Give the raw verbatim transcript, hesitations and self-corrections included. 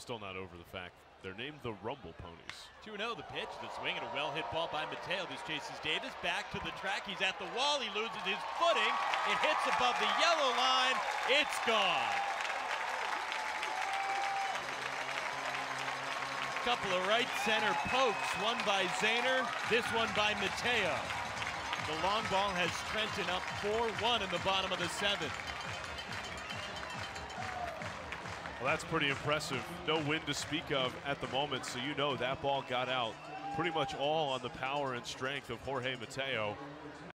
still not over the fact they're named the Rumble Ponies. two oh the pitch, the swing, and a well-hit ball by Mateo. This chases Davis back to the track. He's at the wall. He loses his footing. It hits above the yellow line. It's gone. Couple of right center pokes, one by Zahner, this one by Mateo. The long ball has Trenton up four one in the bottom of the seventh. Well, that's pretty impressive. No wind to speak of at the moment, so you know that ball got out pretty much all on the power and strength of Jorge Mateo.